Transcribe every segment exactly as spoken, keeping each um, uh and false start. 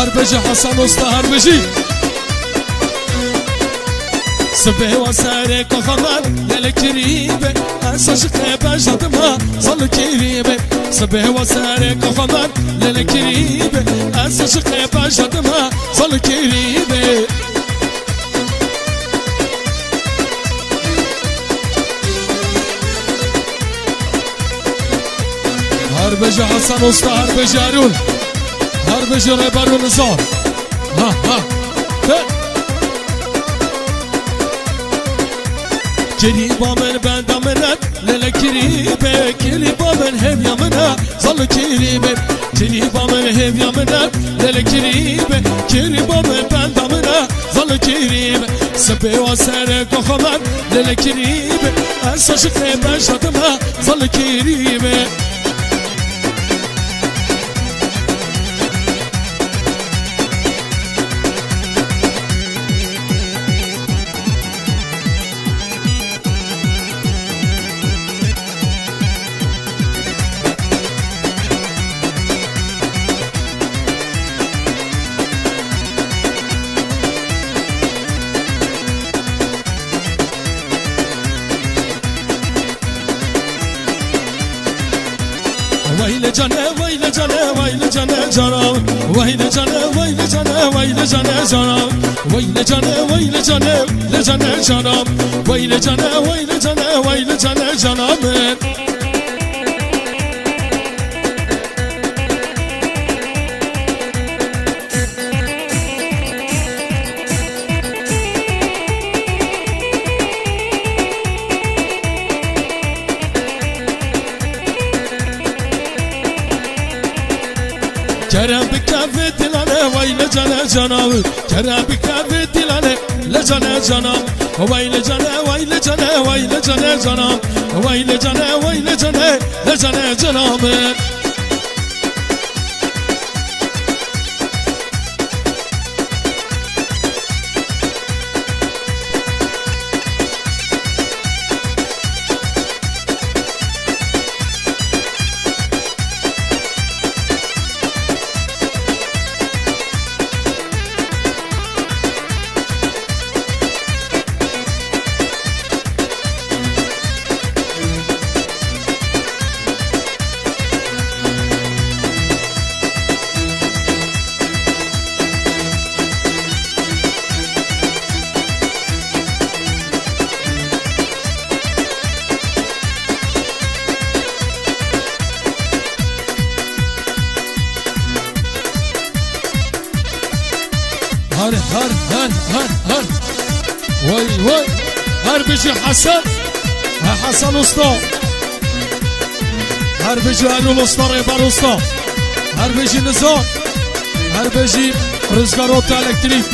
هر بجي حسن استا هر بجي سبه وسارك وخمر يا الكريمة أساشق بجدما صل كريمة سبه وسارك وخمر يا الكريمة أساشق بجدما صل كريمة هر بجي حسن استا هر بجي هارون هر بجي ريبارون زار ها ها كريبا من بند منت للا كريبة كريبا من هم يا منا ظل كريبة كريبا من هم يا منا للا كريبة كريبا من بند منا ظل كريبة سبي وسارك وخمر للا كريبة أساشق بجدما ظل كريبة ويل جنة ويل جنة ويل جنة جنة ويل جنة ويل جنة ويل جنة جنة ويل جنة ويل جنة لجنة جنة ويل جنة ويل جنة ويل جنة جنة كرم بكافي دلانه ويل جنة جنة كرم بكافي دلانه لجنة جنة ويل جنة ويل جنة ويل جنة جنة ويل جنة ويل جنة لجنة جنة هر هر هر هر هر وي وي هر بيجي حسن ها حسن اسطى هر بيجي هارون اسطى ريبار اسطى هر بيجي نزار هر بيجي رزقاروت الكتريك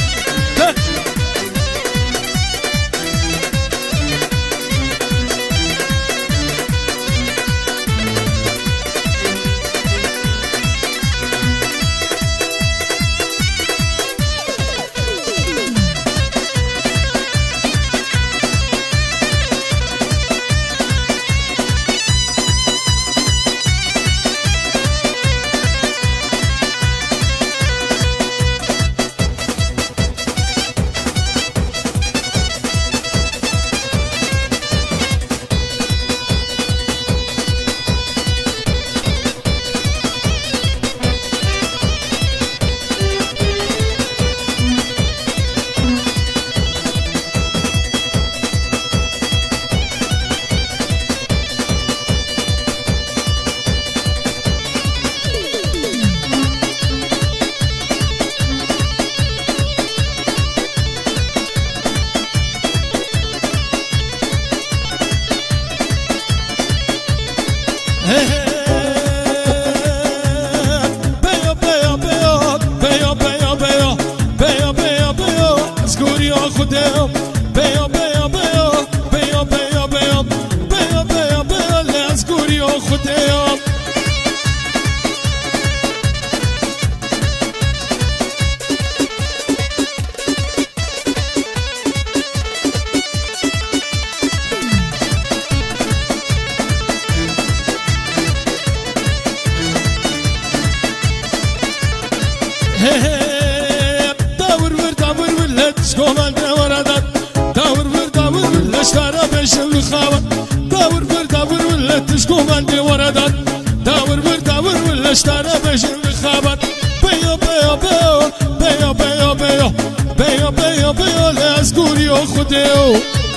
Hey, hey. تشكومن وردت داور بر داور لشتارا بشن الخابت داور بر داور ولا تشكومن وردت داور بر داور ولا اشترى بشن الخابت بيو بيو بيو بيو بيو بيو بيو بيو بيو لازقوري وخديو